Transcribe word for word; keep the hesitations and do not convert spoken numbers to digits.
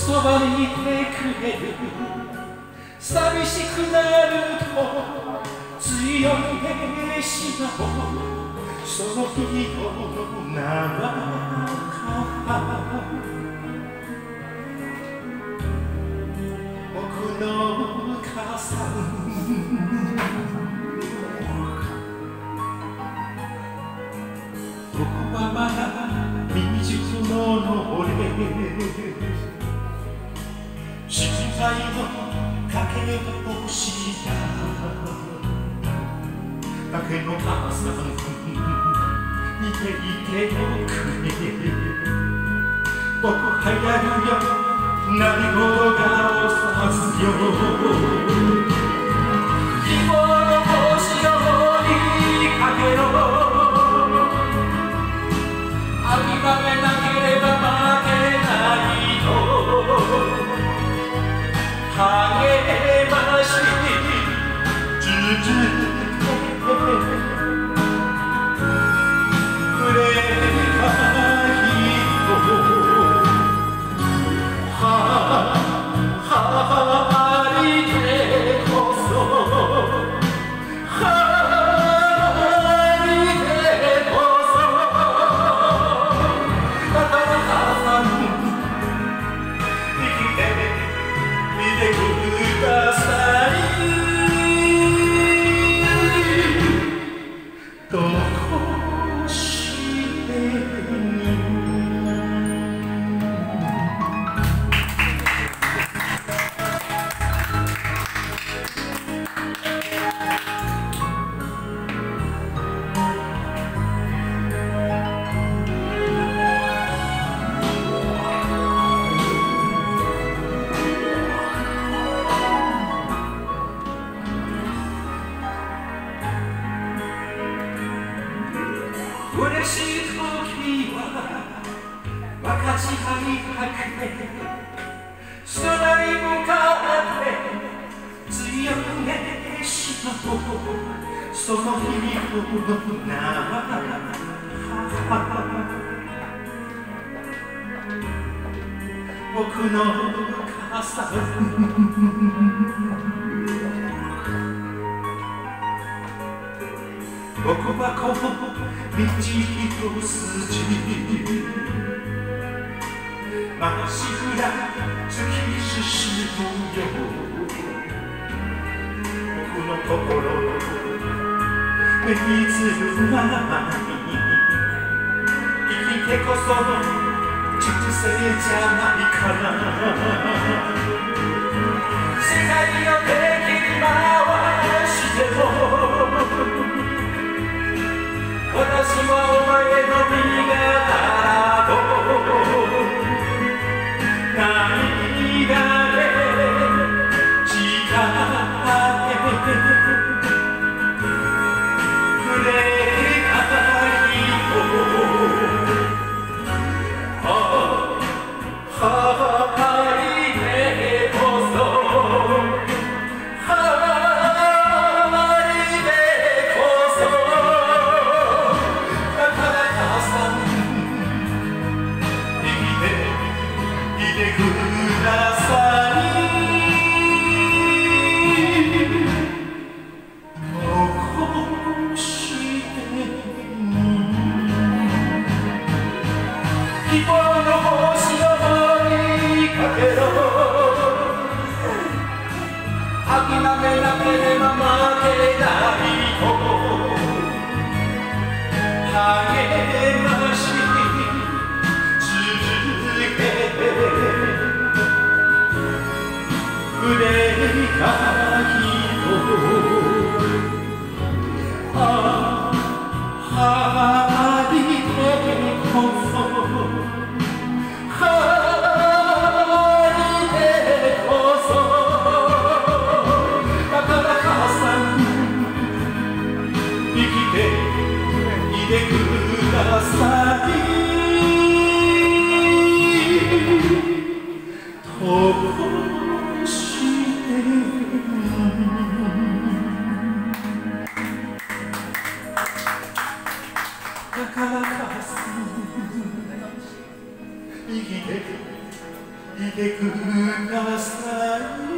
そばにいてくれる。寂しくなると強いしまうその日の名は僕の母さん。僕はまだ未熟者の俺、心配をかけようしただけの母さん見ていてよくね。僕はやるよ何事がを探すよ。希望の星の方にかけろ。諦めなければ負けないと励まし続けくれた人はありてこそ嬉しい時は分かち合いたくて空に向かって強めしまうその日々の名は僕の母さん。僕はこの道一筋まっしぐら突き進むよ。僕の心目につぶままに生きてこその人生じゃないかな。世界を敵に回しても私はお前の味方だと涙で誓ってくれた人はりでこそ希望の星の方にかけろ。諦めなければ負けないと励まし続けくれた人あありてこそくださいとしてだから母さん生きていいてください